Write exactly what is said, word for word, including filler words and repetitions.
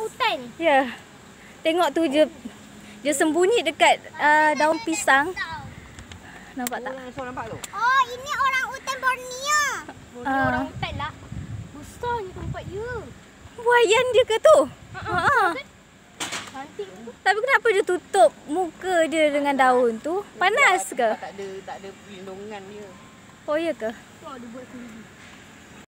hutan. Ya. Tengok tu je. Dia sembunyi dekat uh, daun pisang. Nampak tak? Oh, nampak tu. Oh, ini orang hutan Borneo. Borneo Ah. orang hutan lah. Besarnya tempat dia. Buayan dia ke tu? Ha. Ha. Cantik tu. Tapi kenapa dia tutup muka dia dengan daun tu? Panas ke? Tak ada tak ada perlindungan dia. Oh ya ke? Tu ada buat sendiri.